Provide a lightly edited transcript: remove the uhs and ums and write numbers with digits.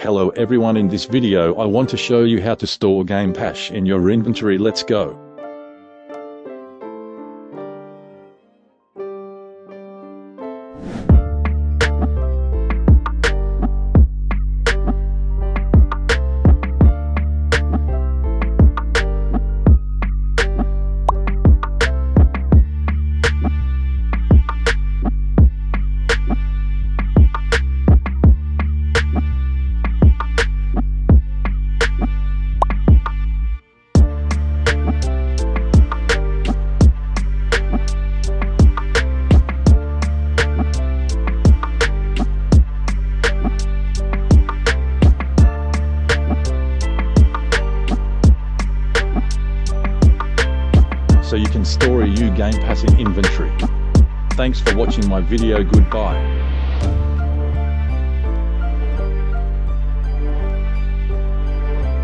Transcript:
Hello everyone, in this video I want to show you how to store GAMEPASS in your inventory. Let's go. So you can store a GAMEPASS in inventory. Thanks for watching my video. Goodbye.